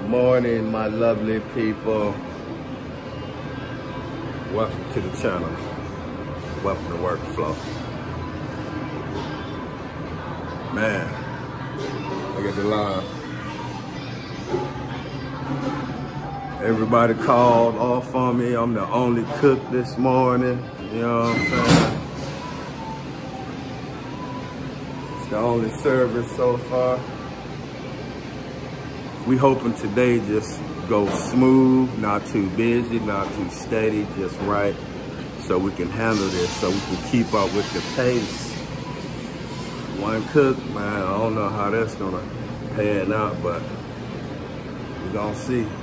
morning, my lovely people. Welcome to the channel. Welcome to Workflow. Man, look at the line. Everybody called off on me. I'm the only cook this morning. You know what I'm saying? It's the only service so far. We hoping today just goes smooth, not too busy, not too steady, just right, so we can handle this, so we can keep up with the pace. One cook, man, I don't know how that's gonna pan out, but we're gonna see.